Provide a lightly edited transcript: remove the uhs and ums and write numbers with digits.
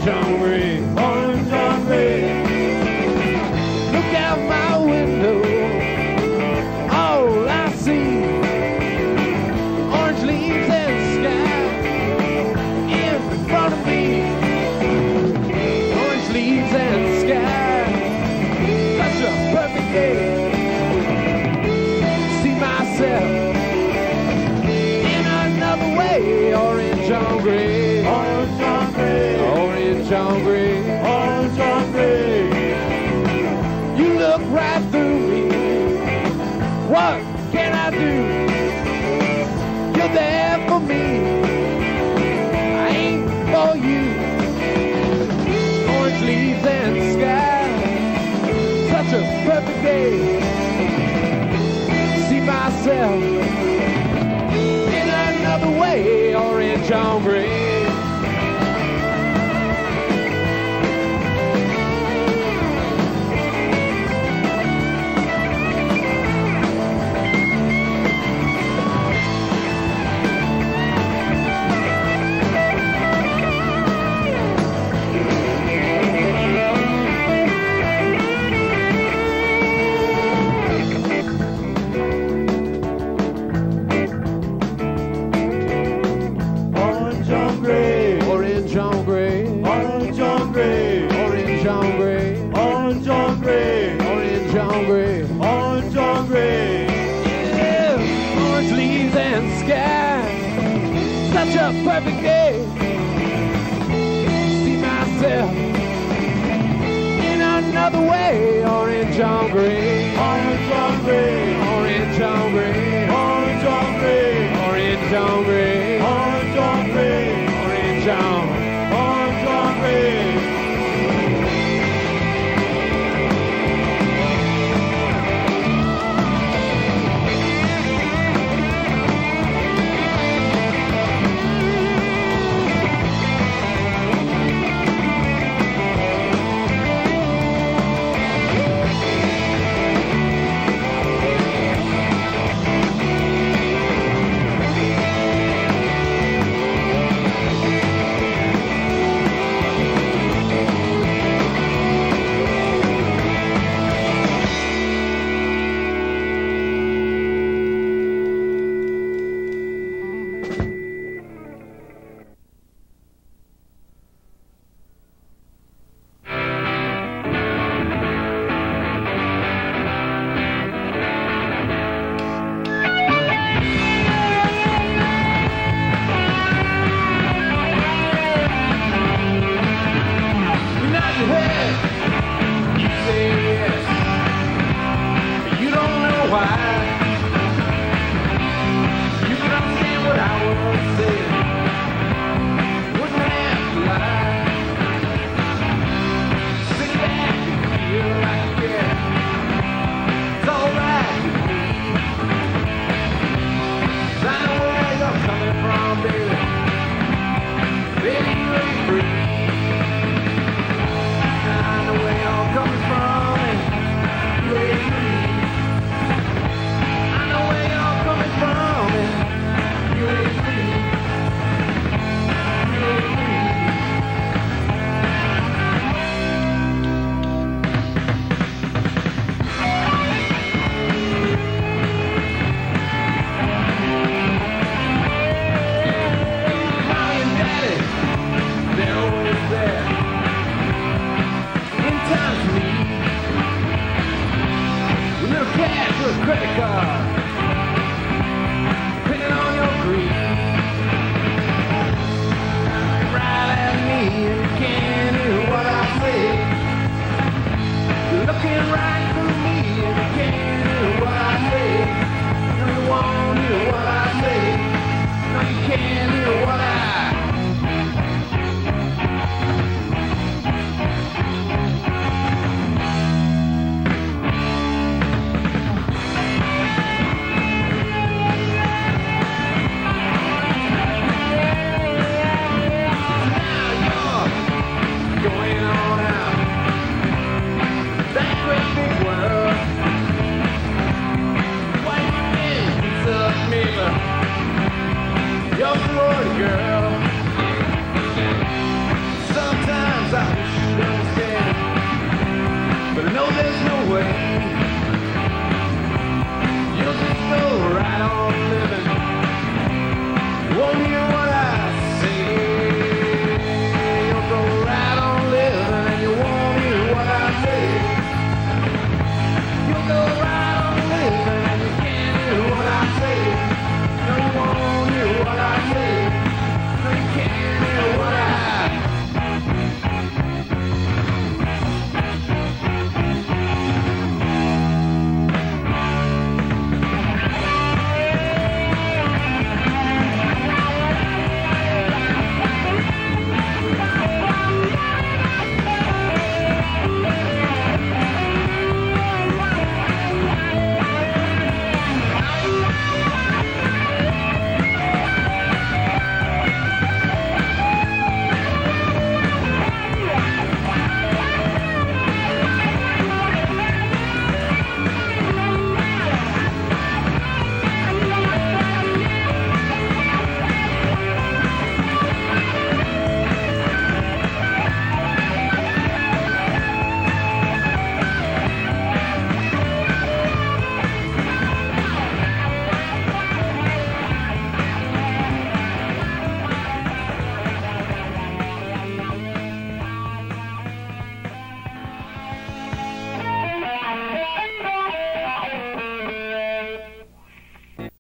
on gray, orange on gray. Look out my window, all I see, orange leaves and sky in front of me. Orange leaves and sky, such a perfect day. See myself in another way, orange on gray, Orange on gray, orange on gray. orange on gray. You look right through me. What can I do? You're there for me. I ain't for you. Orange leaves and sky, such a perfect day. See myself in another way, orange on gray. Orange on gray, Orange on gray, orange on gray, orange on gray, orange on gray, orange on gray. orange on gray. Yeah, orange leaves and sky, such a perfect day. See myself in another way, orange on gray, Orange on gray, orange on gray, orange on gray. orange on gray.